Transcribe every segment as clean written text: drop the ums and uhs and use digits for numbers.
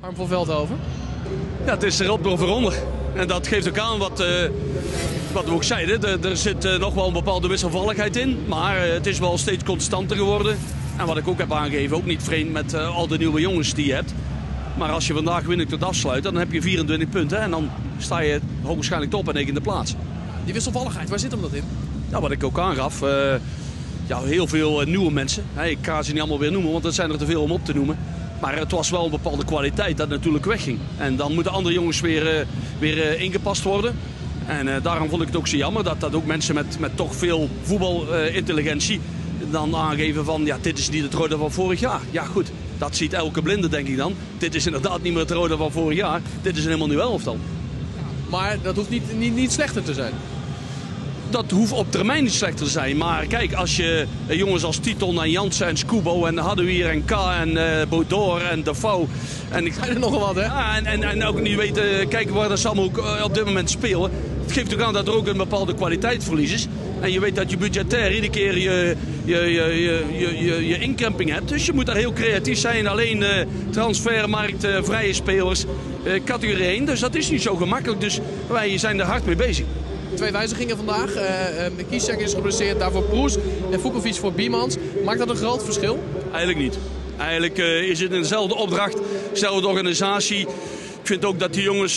Harm van Veldhoven? Ja, het is erop door veronder. En dat geeft ook aan wat we ook zeiden. Er zit nog wel een bepaalde wisselvalligheid in. Maar het is wel steeds constanter geworden. En wat ik ook heb aangegeven, ook niet vreemd met al de nieuwe jongens die je hebt. Maar als je vandaag wint tot afsluit, dan heb je 24 punten. En dan sta je hoogstwaarschijnlijk top en negende plaats. Die wisselvalligheid, waar zit hem dat in? Nou, wat ik ook aangaf. Ja, heel veel nieuwe mensen. Ik ga ze niet allemaal weer noemen, want dat zijn er te veel om op te noemen. Maar het was wel een bepaalde kwaliteit dat natuurlijk wegging. En dan moeten andere jongens weer ingepast worden. En daarom vond ik het ook zo jammer dat ook mensen met toch veel voetbalintelligentie dan aangeven van ja, dit is niet het Roda van vorig jaar. Ja goed, dat ziet elke blinde denk ik dan. Dit is inderdaad niet meer het Roda van vorig jaar. Dit is een helemaal nieuw elftal. Maar dat hoeft niet slechter te zijn. Dat hoeft op termijn niet slechter te zijn. Maar kijk, als je jongens als Titon en Jansen en Scubo en Hadouier en K en Bodor en Defoe. En ik ga er nogal wat, hè? Ja, en ook niet weten, kijken waar ze allemaal ook op dit moment spelen. Het geeft ook aan dat er ook een bepaalde kwaliteitsverlies is. En je weet dat je budgetair iedere keer je inkrimping hebt. Dus je moet daar heel creatief zijn. Alleen transfermarkt, vrije spelers, categorie 1. Dus dat is niet zo gemakkelijk. Dus wij zijn er hard mee bezig. 2 wijzigingen vandaag. Kieschek is geblesseerd, daarvoor Proes en Vukovic voor Biemans. Maakt dat een groot verschil? Eigenlijk niet. Eigenlijk is het dezelfde opdracht, dezelfde organisatie. Ik vind ook dat die jongens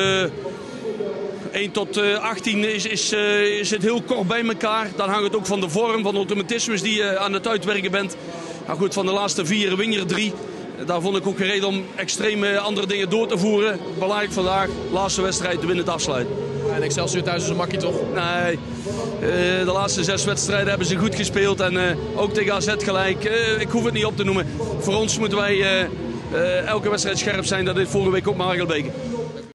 1 tot 18 zit heel kort bij elkaar. Dan hangt het ook van de vorm, van de automatismes die je aan het uitwerken bent. Nou goed, van de laatste 4 win je er 3. Daar vond ik ook geen reden om extreme andere dingen door te voeren. Belangrijk vandaag, laatste wedstrijd, de winnend afsluiten. En Excelsior thuis is een makkie toch? Nee, de laatste 6 wedstrijden hebben ze goed gespeeld. En ook tegen AZ gelijk. Ik hoef het niet op te noemen. Voor ons moeten wij elke wedstrijd scherp zijn. Dat is vorige week ook Margelbeke.